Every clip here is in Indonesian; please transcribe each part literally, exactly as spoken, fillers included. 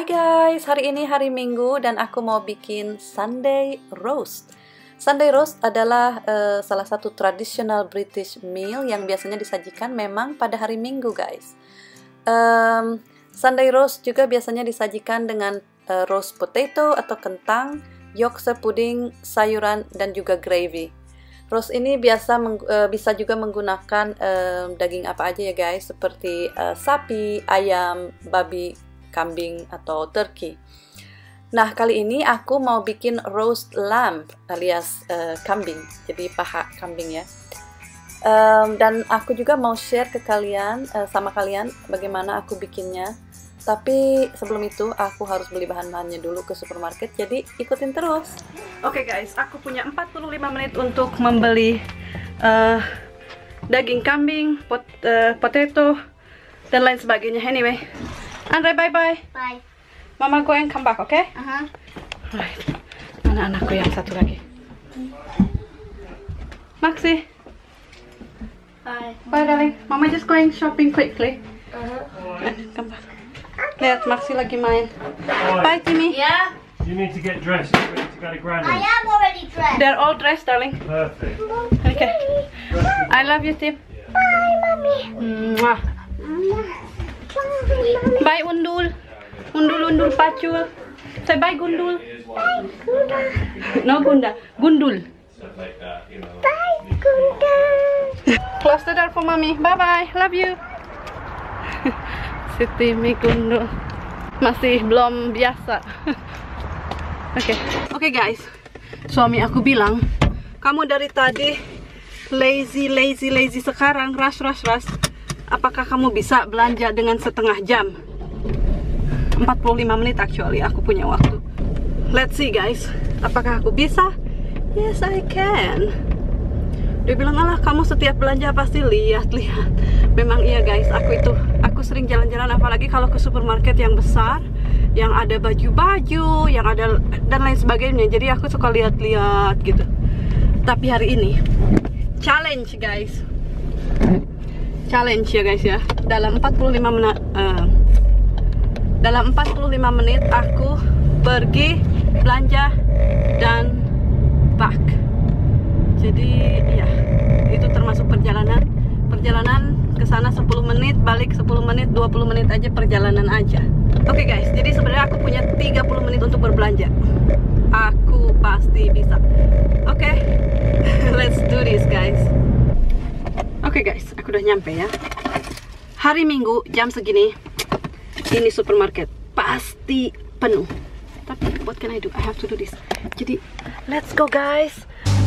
guys, hari ini hari Minggu dan aku mau bikin Sunday roast. Sunday roast adalah uh, salah satu tradisional British meal yang biasanya disajikan memang pada hari Minggu guys. um, Sunday roast juga biasanya disajikan dengan uh, roast potato atau kentang, Yorkshire pudding, sayuran, dan juga gravy. Roast ini biasa uh, bisa juga menggunakan uh, daging apa aja ya guys, seperti uh, sapi, ayam, babi, kambing, atau turkey. Nah, kali ini aku mau bikin roast lamb alias uh, kambing, jadi paha kambing ya. Um, dan aku juga mau share ke kalian, uh, sama kalian bagaimana aku bikinnya. Tapi sebelum itu aku harus beli bahan-bahannya dulu ke supermarket, jadi ikutin terus. Oke okay guys, aku punya empat puluh lima menit untuk membeli uh, daging kambing, pot, uh, potato, dan lain sebagainya. Anyway, Andre, bye-bye. Bye. Mama go and come back, okay? Uh-huh. Right. Mana anakku yang satu lagi? Maxi. Bye. Bye, darling. Mama just going shopping quickly. Uh-huh. And come back. Lihat, Maxi lagi main. Bye, Timmy. Yeah? You need to get dressed. You're ready to go to Granny. I am already dressed. They're all dressed, darling. Perfect. Okay. I love you, Tim. Bye, Mommy. Mwah. Bye, Bye, Undul. Undul, Undul, Pacul. Say bye, Gundul. Bye, Gunda. No, Gunda. Gundul. Bye, Gunda. Close the door for mommy. Bye-bye. Love you. Si Timmy Gundul masih belum biasa. Oke. Okay. Oke okay, guys. Suami aku bilang, kamu dari tadi lazy, lazy, lazy, sekarang rush, rush, rush. Apakah kamu bisa belanja dengan setengah jam? empat puluh lima menit actually aku punya waktu. Let's see guys, apakah aku bisa? Yes, I can. Dia bilang, alah kamu setiap belanja pasti lihat-lihat. Memang iya guys, aku itu aku sering jalan-jalan, apalagi kalau ke supermarket yang besar, yang ada baju-baju, yang ada dan lain sebagainya. Jadi aku suka lihat-lihat gitu. Tapi hari ini challenge guys. Challenge ya guys ya. Dalam empat puluh lima menit uh, dalam empat puluh lima menit aku pergi belanja dan back. Jadi ya, itu termasuk perjalanan. Perjalanan ke sana sepuluh menit, balik sepuluh menit, dua puluh menit aja perjalanan aja. Oke okay guys, jadi sebenarnya aku punya tiga puluh menit untuk berbelanja. Aku pasti bisa. Oke. Okay. Let's do this guys. Oke okay guys, aku udah nyampe ya. Hari Minggu jam segini ini supermarket pasti penuh. Tapi what can I do? I have to do this. Jadi let's go guys.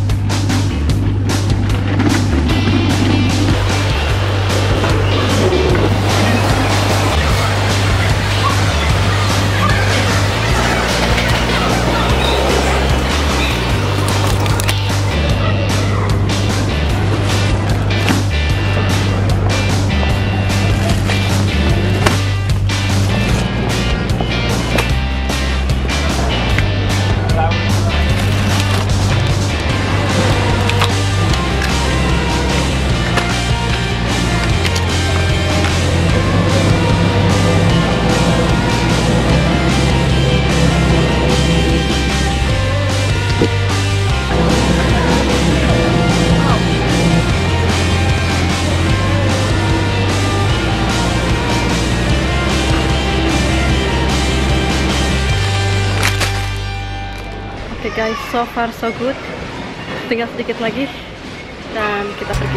Oke okay guys, so far so good. Tinggal sedikit lagi dan kita pergi.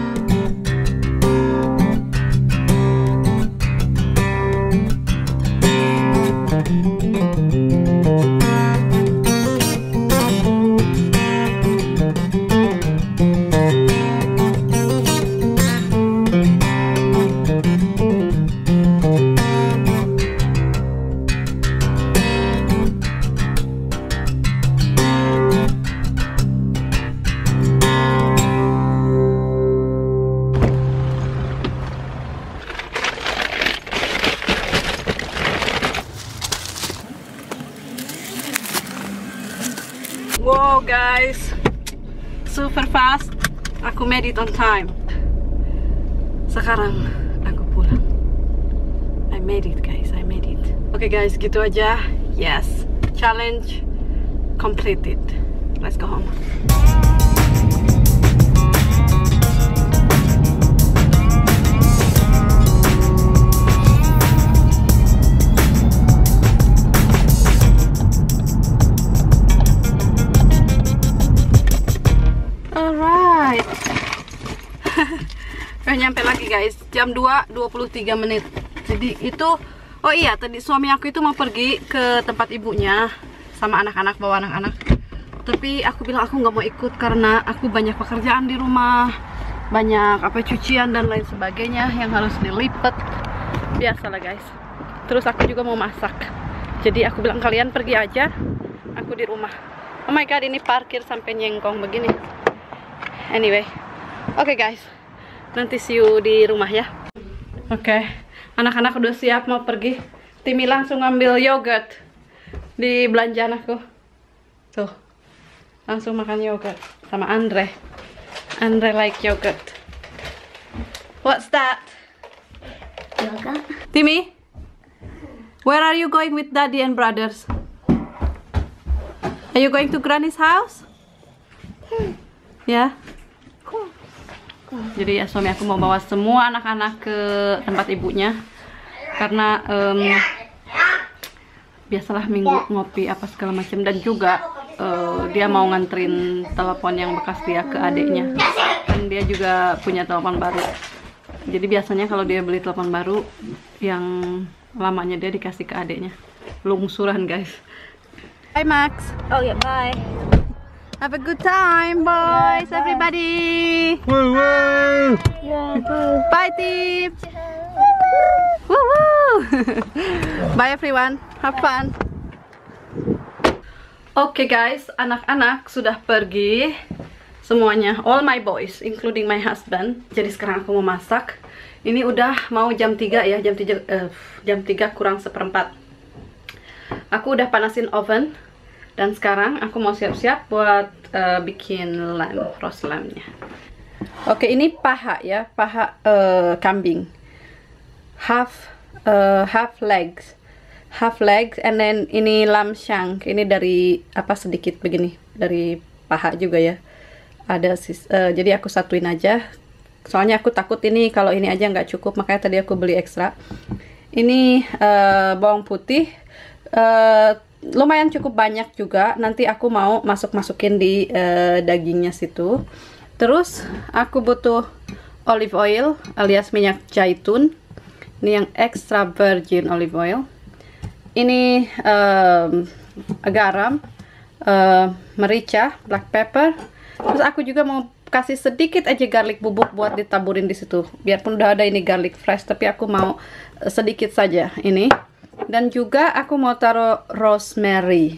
Wow guys, super fast. Aku made it on time. Sekarang aku pulang. I made it guys, I made it. Oke Oke guys, gitu aja. Yes, challenge completed. Let's go home. Alright. Udah nyampe lagi guys, jam dua dua puluh tiga menit. Jadi itu, oh iya, tadi suami aku itu mau pergi ke tempat ibunya sama anak-anak, bawa anak-anak. Tapi aku bilang aku nggak mau ikut karena aku banyak pekerjaan di rumah, banyak apa cucian dan lain sebagainya yang harus dilipat. Biasalah guys. Terus aku juga mau masak. Jadi aku bilang kalian pergi aja, aku di rumah. Oh my god, ini parkir sampai nyengkong begini. Anyway, oke okay guys, nanti see you di rumah ya. Oke, okay. Anak-anak udah siap mau pergi. Timi langsung ngambil yogurt di belanjaan aku. Tuh, langsung makan yogurt sama Andre. Andre like yogurt. What's that? Yogurt. Timi, where are you going with Daddy and brothers? Are you going to Granny's house? Ya. Jadi ya suami aku mau bawa semua anak-anak ke tempat ibunya karena um, biasalah minggu ngopi apa segala macam, dan juga uh, dia mau nganterin telepon yang bekas dia ke adiknya, dan dia juga punya telepon baru. Jadi biasanya kalau dia beli telepon baru yang lamanya dia dikasih ke adiknya. Lungsuran guys. Bye Max. Oh yeah, bye. Have a good time, boys, Yeah, bye. everybody. Woo woo! Yeah, bye. Bye, Tip. Woo woo. Bye, everyone. Have fun. Oke, okay, guys, anak-anak sudah pergi semuanya. All my boys, including my husband. Jadi sekarang aku mau masak. Ini udah mau jam tiga ya, jam tiga, uh, jam tiga kurang seperempat. Aku udah panasin oven. Dan sekarang aku mau siap-siap buat uh, bikin lamb, roast lambnya. Oke, ini paha ya, paha uh, kambing. Half uh, half legs, half legs, and then ini lamb shank. Ini dari apa sedikit begini, dari paha juga ya. Ada sis, uh, jadi aku satuin aja. Soalnya aku takut ini kalau ini aja nggak cukup, makanya tadi aku beli ekstra. Ini uh, bawang putih. Uh, lumayan cukup banyak juga, nanti aku mau masuk-masukin di uh, dagingnya situ. Terus aku butuh olive oil alias minyak zaitun, ini yang extra virgin olive oil. Ini um, garam, uh, merica, black pepper. Terus aku juga mau kasih sedikit aja garlic bubuk buat ditaburin di situ. Biarpun udah ada ini garlic fresh, tapi aku mau uh, sedikit saja ini. Dan juga aku mau taruh rosemary.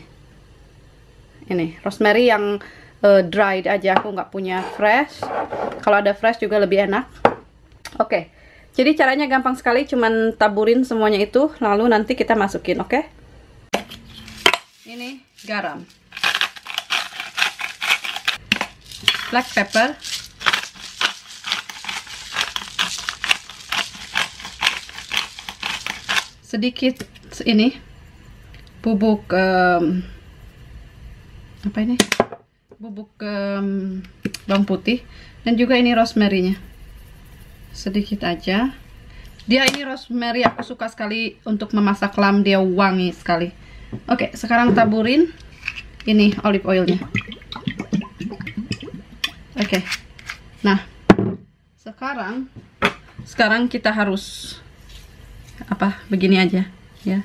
Ini rosemary yang uh, dried aja, aku nggak punya fresh. Kalau ada fresh juga lebih enak. Oke, okay. Jadi caranya gampang sekali, cuman taburin semuanya itu, lalu nanti kita masukin, oke? Okay? Ini garam, black pepper, sedikit ini bubuk um, apa ini bubuk um, bawang putih, dan juga ini rosemary-nya sedikit aja. Dia ini rosemary aku suka sekali untuk memasak lamb, dia wangi sekali. Oke, sekarang taburin ini olive oilnya. Oke, nah sekarang sekarang kita harus apa begini aja ya.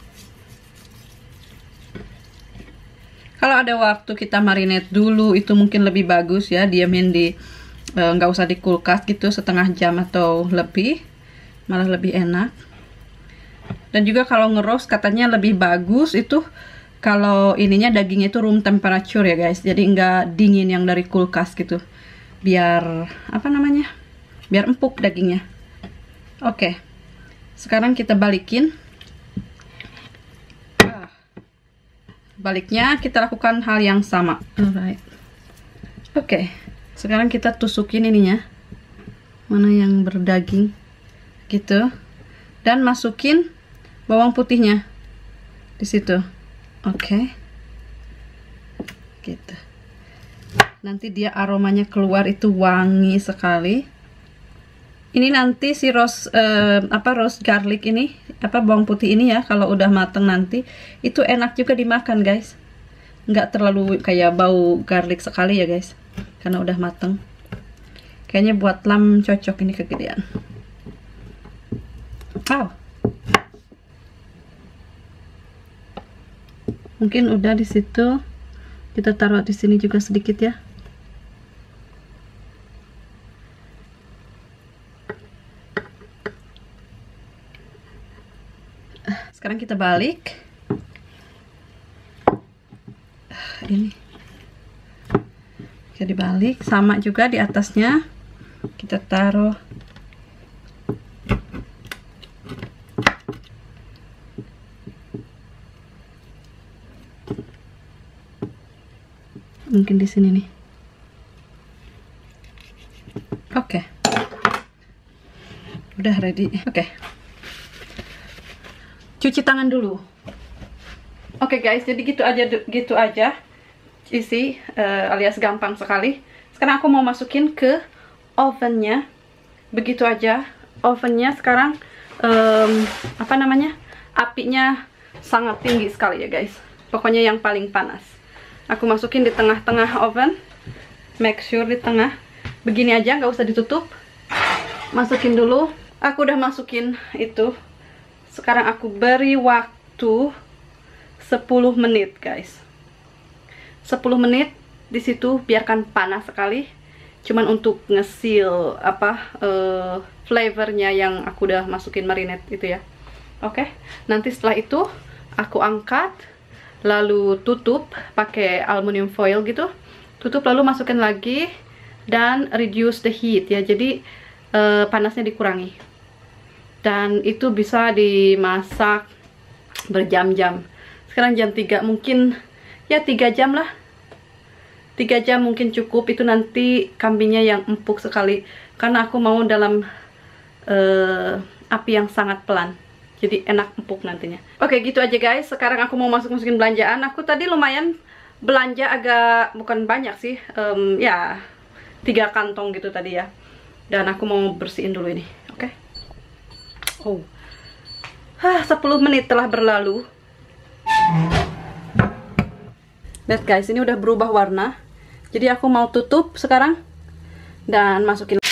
Kalau ada waktu kita marinate dulu itu mungkin lebih bagus ya, diamin di nggak e, usah di kulkas gitu setengah jam atau lebih, malah lebih enak. Dan juga kalau nge-roast katanya lebih bagus itu kalau ininya dagingnya itu room temperature ya guys, jadi nggak dingin yang dari kulkas gitu, biar apa namanya, biar empuk dagingnya. Oke, sekarang kita balikin. Baliknya kita lakukan hal yang sama. Alright. Oke, okay. Sekarang kita tusukin ininya, mana yang berdaging gitu, dan masukin bawang putihnya. di situ. Oke. Gitu. Nanti dia aromanya keluar itu wangi sekali. Ini nanti si roast eh, apa roast garlic ini, apa bawang putih ini ya, kalau udah mateng nanti itu enak juga dimakan, guys. Nggak terlalu kayak bau garlic sekali ya, guys. Karena udah mateng. Kayaknya buat lamb cocok ini kegedean. Wow. Mungkin udah di situ. Kita taruh di sini juga sedikit ya. Sekarang kita balik. Ini. Kita dibalik, sama juga di atasnya. Kita taruh. Mungkin di sini nih. Oke. Okay. Udah ready. Oke. Okay. Cuci tangan dulu. Oke, okay, guys, jadi gitu aja gitu aja. Isi uh, alias gampang sekali. Sekarang aku mau masukin ke ovennya. Begitu aja. Ovennya sekarang um, apa namanya? Apinya sangat tinggi sekali ya, guys. Pokoknya yang paling panas. Aku masukin di tengah-tengah oven. Make sure di tengah. Begini aja, nggak usah ditutup. Masukin dulu. Aku udah masukin itu. Sekarang aku beri waktu sepuluh menit, guys. sepuluh menit di situ, biarkan panas sekali. Cuman untuk ngesil apa uh, flavornya yang aku udah masukin marinade itu ya. Oke. Okay? Nanti setelah itu aku angkat. Lalu tutup pakai aluminium foil gitu, tutup lalu masukkan lagi dan reduce the heat ya, jadi eh, panasnya dikurangi. Dan itu bisa dimasak berjam-jam. Sekarang jam tiga, mungkin ya tiga jam lah, tiga jam mungkin cukup. Itu nanti kambingnya yang empuk sekali, karena aku mau dalam eh, api yang sangat pelan. Jadi enak empuk nantinya. Oke, gitu aja guys. Sekarang aku mau masuk-masukin belanjaan. Aku tadi lumayan belanja, agak bukan banyak sih. Um, ya, tiga kantong gitu tadi ya. Dan aku mau bersihin dulu ini. Oke. Oh. Hah, sepuluh menit telah berlalu. Lihat guys, ini udah berubah warna. Jadi aku mau tutup sekarang. Dan masukin.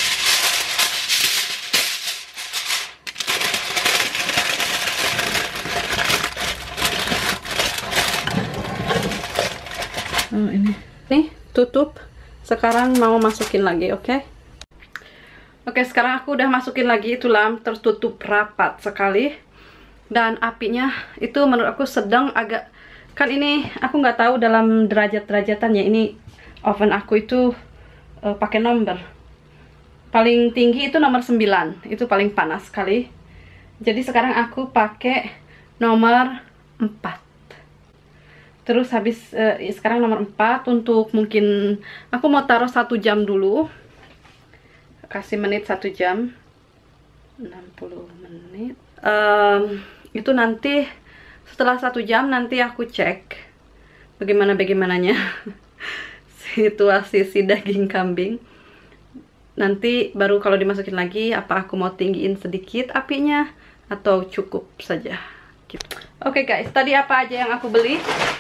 Oh, ini nih tutup. Sekarang mau masukin lagi, oke? Okay? Oke, okay, sekarang aku udah masukin lagi itu lamb, tertutup rapat sekali. Dan apinya itu menurut aku sedang, agak, kan ini aku nggak tahu dalam derajat-derajatannya. Ini oven aku itu uh, pakai nomor. Paling tinggi itu nomor sembilan, itu paling panas sekali. Jadi sekarang aku pakai nomor empat. Terus habis uh, sekarang nomor empat untuk mungkin aku mau taruh satu jam dulu. Kasih menit satu jam. enam puluh menit. Um, itu nanti setelah satu jam nanti aku cek bagaimana bagaimananya situasi si daging kambing. Nanti baru kalau dimasukin lagi, apa aku mau tinggiin sedikit apinya atau cukup saja gitu. Oke okay guys, tadi apa aja yang aku beli?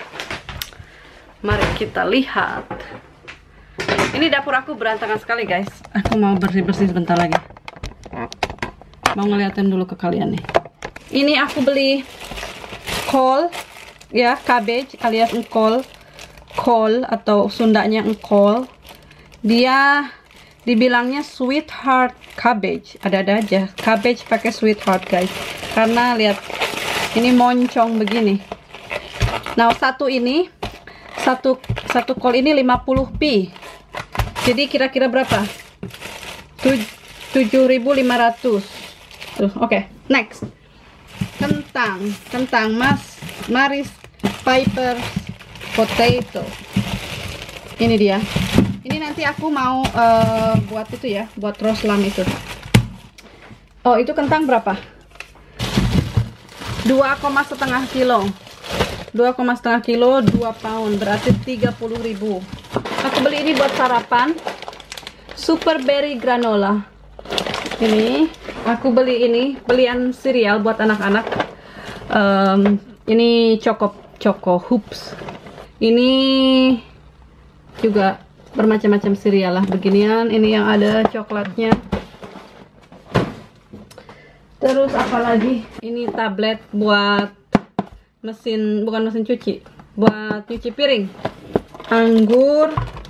Mari kita lihat. Ini dapur aku berantakan sekali guys. Aku mau bersih-bersih sebentar lagi. Mau ngeliatin dulu ke kalian nih. Ini aku beli kol, ya, cabbage alias engkol. Kol atau Sundanya engkol. Dia dibilangnya sweetheart cabbage. Ada-ada aja. Cabbage pakai sweetheart guys. Karena lihat, ini moncong begini. Nah, satu ini Satu, satu kol ini lima puluh pi. Jadi kira-kira berapa? tujuh ribu lima ratus. Tuh, oke. Okay. Next. Kentang. Kentang mas. Maris Piper potato. Ini dia. Ini nanti aku mau uh, buat itu ya. Buat roast lamb itu. Oh, itu kentang berapa? dua koma setengah kilo. dua koma setengah kilo, dua pound, berarti tiga puluh ribu. Aku beli ini buat sarapan. Super berry granola. Ini aku beli ini belian cereal buat anak-anak. Um, ini choco choco hoops. Ini juga bermacam-macam cereal lah beginian. Ini yang ada coklatnya. Terus apa lagi? Ini tablet buat mesin, bukan mesin cuci, buat cuci piring. Anggur,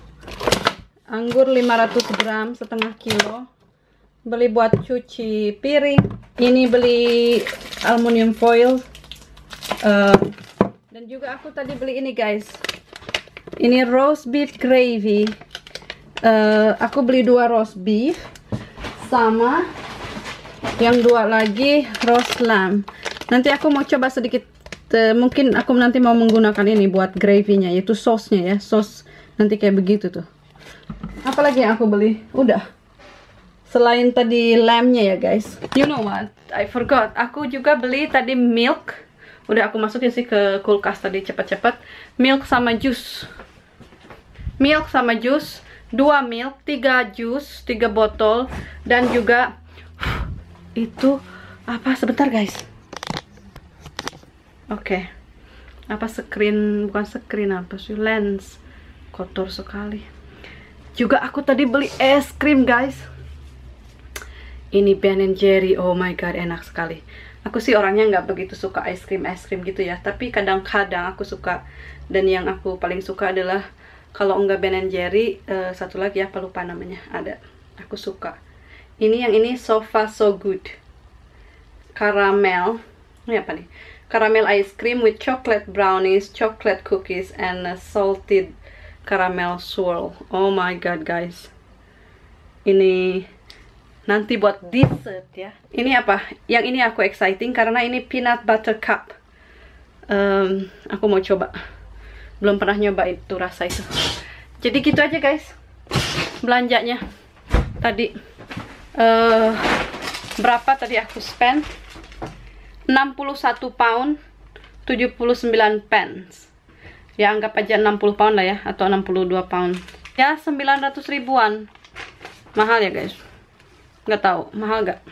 anggur lima ratus gram, setengah kilo. Beli buat cuci piring. Ini beli aluminium foil. Uh, dan juga aku tadi beli ini guys. Ini roast beef gravy. Uh, aku beli dua roast beef sama yang dua lagi roast lamb. Nanti aku mau coba sedikit, uh, mungkin aku nanti mau menggunakan ini buat gravy-nya, yaitu sausnya ya, sos nanti kayak begitu tuh. Apalagi yang aku beli? Udah. Selain tadi lamb-nya ya guys. You know what? I forgot. Aku juga beli tadi milk. Udah aku masukin sih ke kulkas tadi cepat-cepat. Milk sama jus. Milk sama jus. Dua milk, tiga jus, tiga botol, dan juga itu apa, sebentar guys. Oke, okay. Apa screen, bukan screen, apa sih, lens kotor sekali. Juga aku tadi beli es krim guys. Ini Ben and Jerry, oh my god, enak sekali. Aku sih orangnya nggak begitu suka es krim es krim gitu ya, tapi kadang-kadang aku suka. Dan yang aku paling suka adalah kalau enggak Ben and Jerry, uh, satu lagi apa lupa namanya, ada. Aku suka. Ini yang ini so far so good. Caramel. Ini apa nih? Caramel ice cream with chocolate brownies, chocolate cookies, and a salted caramel swirl. Oh my god guys. Ini nanti buat dessert ya. Ini apa? Yang ini aku exciting karena ini peanut butter cup. Um, aku mau coba. Belum pernah nyoba itu rasa itu. Jadi gitu aja guys. Belanjanya tadi. Uh, berapa tadi aku spend? enam puluh satu pound, tujuh puluh sembilan pence. Ya anggap aja enam puluh pound lah ya, atau enam puluh dua pound. Ya sembilan ratus ribuan. Mahal ya guys. Nggak tahu, mahal nggak?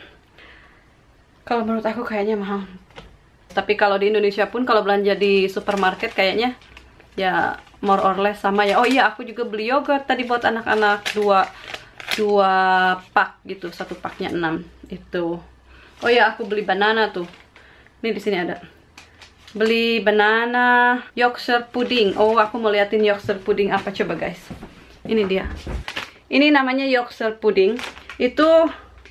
Kalau menurut aku kayaknya mahal. Tapi kalau di Indonesia pun kalau belanja di supermarket kayaknya ya more or less sama ya. Oh iya, aku juga beli yogurt tadi buat anak-anak, dua dua pak gitu, satu paknya enam itu. Oh iya, aku beli banana tuh. Ini di sini ada. Beli banana Yorkshire pudding. Oh, aku mau liatin Yorkshire pudding apa, coba guys. Ini dia. Ini namanya Yorkshire pudding. Itu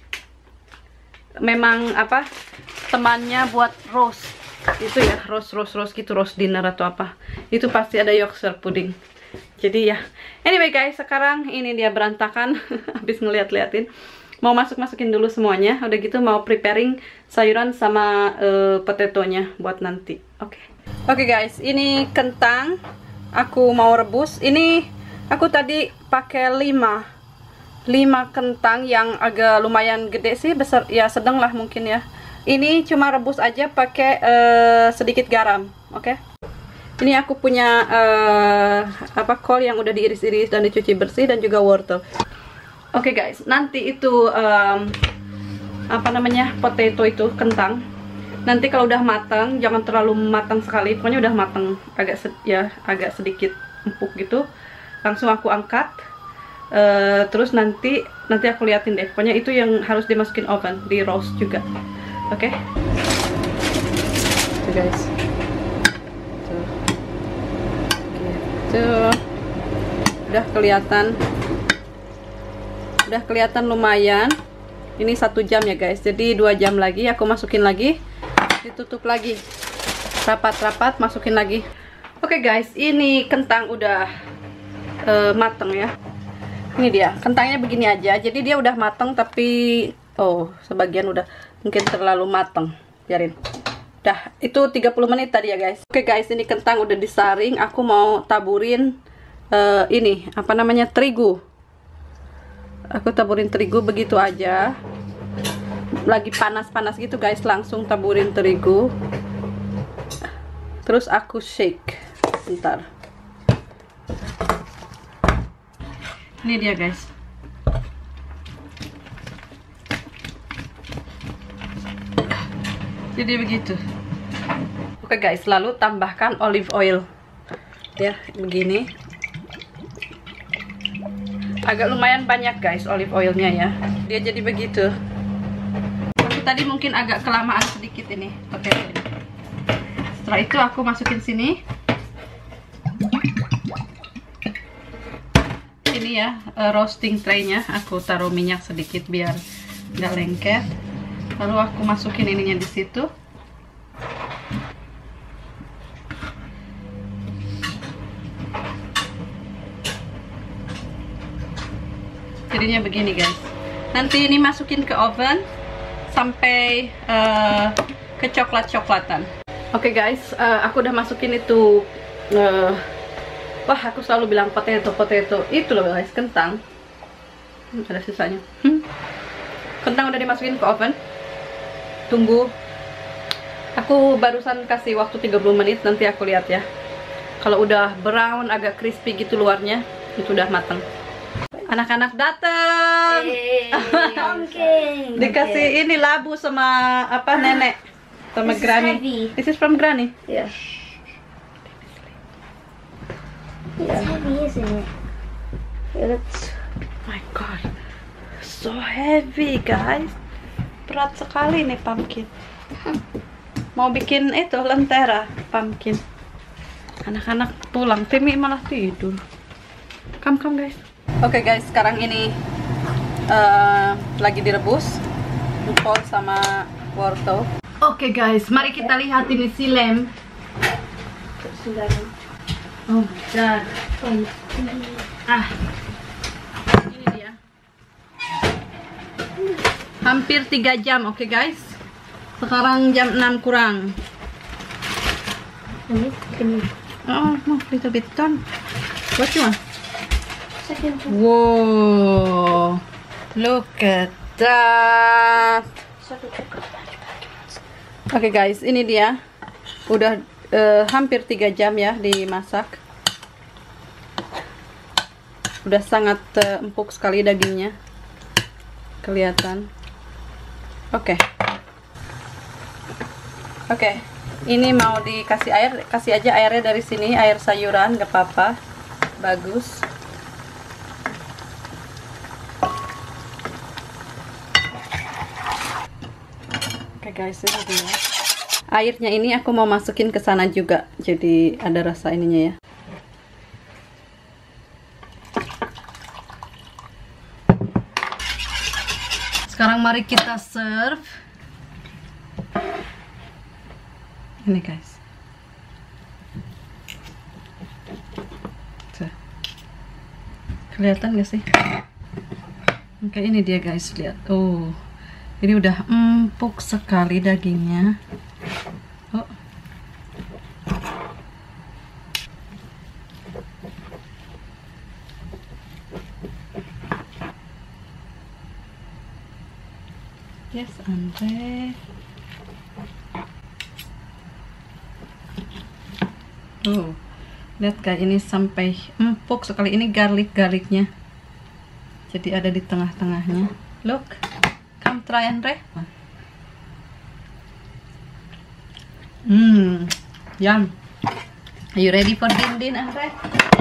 memang apa? Temannya buat roast. Itu ya, roast roast roast gitu, roast dinner atau apa. Itu pasti ada Yorkshire pudding. Jadi ya. Anyway guys, sekarang ini dia berantakan habis ngeliat-liatin. Mau masuk-masukin dulu semuanya. Udah gitu mau preparing sayuran sama uh, potatonya buat nanti. Oke. Okay. Oke okay guys, ini kentang aku mau rebus. Ini aku tadi pakai lima lima kentang yang agak lumayan gede sih, besar ya, sedang lah mungkin ya. Ini cuma rebus aja pakai uh, sedikit garam, oke? Okay? Ini aku punya uh, apa kol yang udah diiris-iris dan dicuci bersih, dan juga wortel. Oke okay guys, nanti itu um, apa namanya, potato itu, kentang. Nanti kalau udah matang, jangan terlalu matang sekali, pokoknya udah matang agak sed ya agak sedikit empuk gitu, langsung aku angkat. Uh, terus nanti nanti aku liatin deh, pokoknya itu yang harus dimasukin oven, di roast juga, oke? Okay? Tuh guys, tuh, tuh, udah kelihatan. Udah kelihatan lumayan. Ini satu jam ya guys, jadi dua jam lagi aku masukin lagi, ditutup lagi rapat-rapat, masukin lagi. Oke okay guys, ini kentang udah uh, mateng ya. Ini dia, kentangnya begini aja. Jadi dia udah mateng, tapi oh sebagian udah mungkin terlalu mateng, biarin. Udah, itu tiga puluh menit tadi ya guys. Oke okay guys, ini kentang udah disaring. Aku mau taburin uh, ini apa namanya, terigu. Aku taburin terigu begitu aja. Lagi panas-panas gitu guys, langsung taburin terigu. Terus aku shake. Bentar. Ini dia guys. Jadi begitu. Oke guys, lalu tambahkan olive oil. Ya, begini. Agak lumayan banyak guys olive oilnya ya. Dia jadi begitu. Aku tadi mungkin agak kelamaan sedikit ini potato ini. Setelah itu aku masukin sini. Ini ya uh, roasting tray-nya. Aku taruh minyak sedikit biar nggak lengket. Lalu aku masukin ininya di situ. Jadinya begini guys. Nanti ini masukin ke oven sampai uh, ke coklat-coklatan. Oke okay guys, uh, aku udah masukin itu. Uh, wah, aku selalu bilang potato, potato. Itu loh guys, kentang. Hmm, ada sisanya. Hmm. Kentang udah dimasukin ke oven. Tunggu. Aku barusan kasih waktu tiga puluh menit, nanti aku lihat ya. Kalau udah brown, agak crispy gitu luarnya, itu udah matang. Anak-anak dateng. Pumpkin. Dikasih ini labu sama apa nenek, sama This is Granny. heavy. This is from Granny. Yeah. It's heavy, isn't it? Yeah, that's... My God, so heavy guys. Berat sekali nih pumpkin. Mau bikin itu lentera pumpkin. Anak-anak pulang, Timmy malah tidur. Come come guys. Oke okay guys, sekarang ini uh, lagi direbus empol sama wortel. Oke okay guys, mari kita lihat ini si lem. Oh my god. Ah, ini dia. Hampir tiga jam, oke okay guys. Sekarang jam enam kurang. Oh, mau little bit done. What you want? Wow, look at that. Oke okay guys, ini dia. Udah uh, hampir tiga jam ya dimasak. Udah sangat uh, empuk sekali dagingnya. Kelihatan. Oke. Okay. Oke. Okay. Ini mau dikasih air, kasih aja airnya dari sini, air sayuran, gak apa-apa. Bagus. Oke okay guys, ini dia. Airnya ini aku mau masukin ke sana juga, jadi ada rasa ininya ya. Sekarang mari kita serve. Ini guys. Tuh. Kelihatan gak sih? Oke, ini dia guys, lihat. Oh. Ini udah empuk sekali dagingnya. Oh. Yes, Andre. Oh, lihat guys, ini sampai empuk sekali. Ini garlic-garlicnya. Jadi ada di tengah-tengahnya. Look. Come try Andre. Hmm, yum. Are you ready for din din Andre?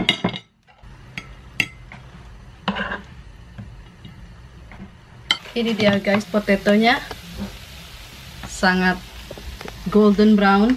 Ini dia guys, potatonya sangat golden brown.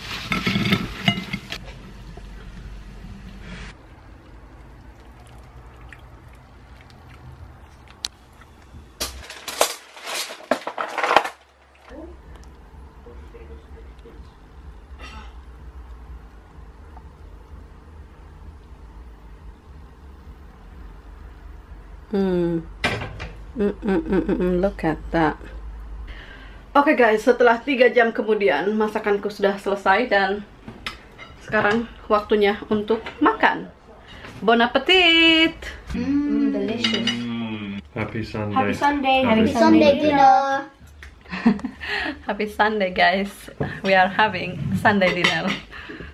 Hmm. Mm -mm -mm -mm. Look at that. Oke okay guys, setelah tiga jam kemudian masakanku sudah selesai dan sekarang waktunya untuk makan. Bon appetit. Mmm, delicious. Mm. Happy Sunday. Happy Sunday. Happy Happy Sunday dinner. Happy Sunday guys. We are having Sunday dinner.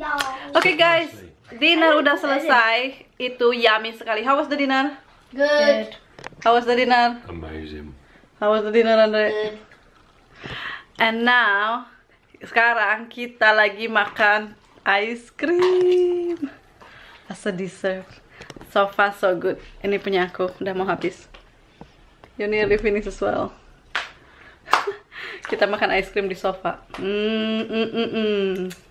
Oke guys, dinner udah selesai. Itu yummy sekali. How was the dinner? Good. How was the dinner? Amazing. How was the dinner, Andre? Good. And now, sekarang kita lagi makan ice cream as a dessert. So far so good. Ini punya aku, udah mau habis. You nearly finish as well. Kita makan ice cream di sofa. Mm, mm, mm, mm.